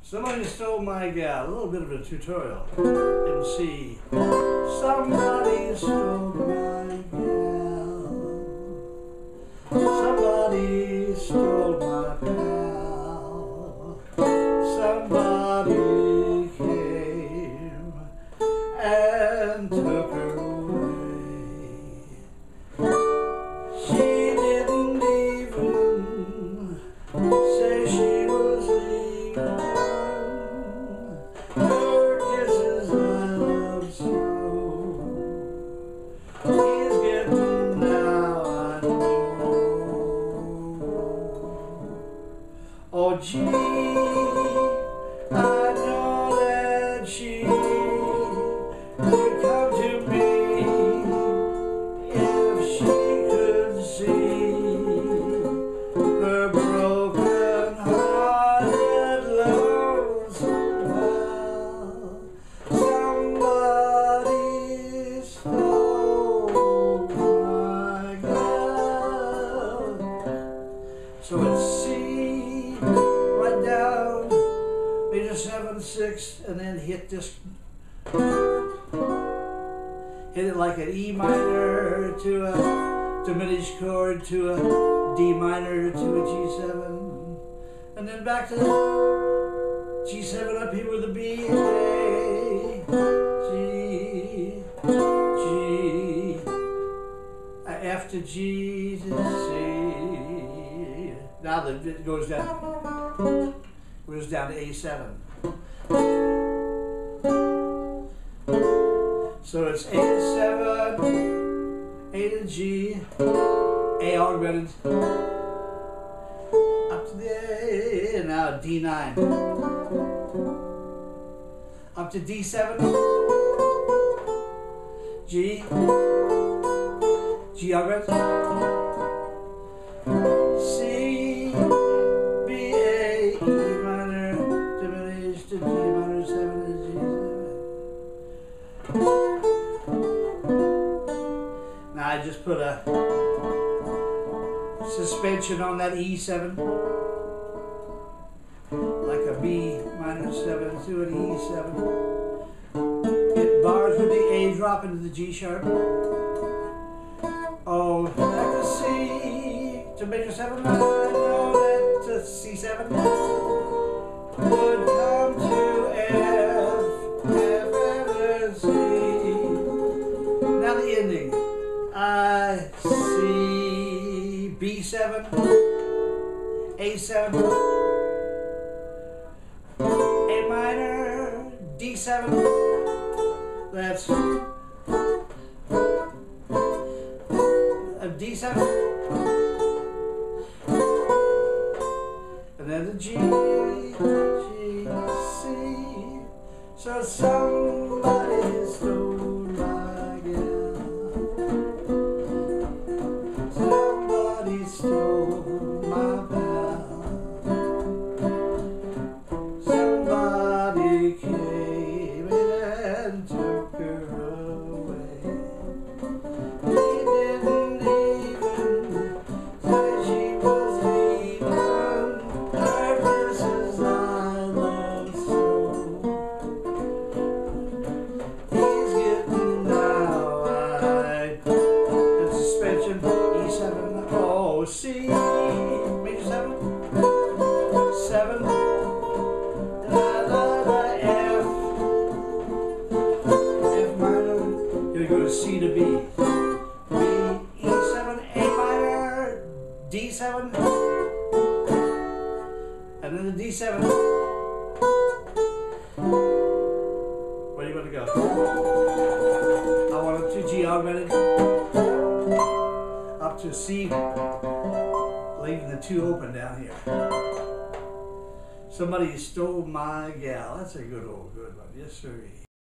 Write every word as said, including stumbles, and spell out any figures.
Somebody stole my gal. A little bit of a tutorial. M C. Somebody stole my gal. Somebody stole my pal. Somebody came and took her away. She didn't even say she was leaving. Her kisses I love so. He's getting now, I know. Oh gee, I know that she could come to me if she could see her broken hearted lonesome pal. Somebody stole my gal. So it's C, right down, major seven, six, and then hit this. Hit it like an E minor to a diminished chord to a D minor to a G seven, and then back to the G seven up here with a B, A, G, G, F to G to C. Now the, it goes down, goes down to A seven. So it's A to seven, A to G, A augmented, up to the A, and now D nine, up to D seven, G, G augmented, C, B, A, E minor, diminished to D minor seven to G seven. Now I just put a suspension on that E seven, like a B minor seven to an E seven. It bars with the A drop into the G sharp. Oh, back to C to major seven. I know that to C seven would come to F, F and C. Now the ending. I C, B seven, A seven, A minor, D seven. That's a D seven, and then the G, G, C. So somebody stole my gal. Somebody stole my pal. Somebody came and took her away. He didn't even say she was leaving. Her kisses I love so. He's getting now, right? And suspension, E seven, oh, C, major seven, seven, la la la, F, F minor, you're going to go to C to B, B, E seven, A minor, D seven, and then the D seven. Where do you want to go? I want it to G augmented, up to C, leaving the two open down here. Somebody stole my gal. That's a good old good one. Yes, sir.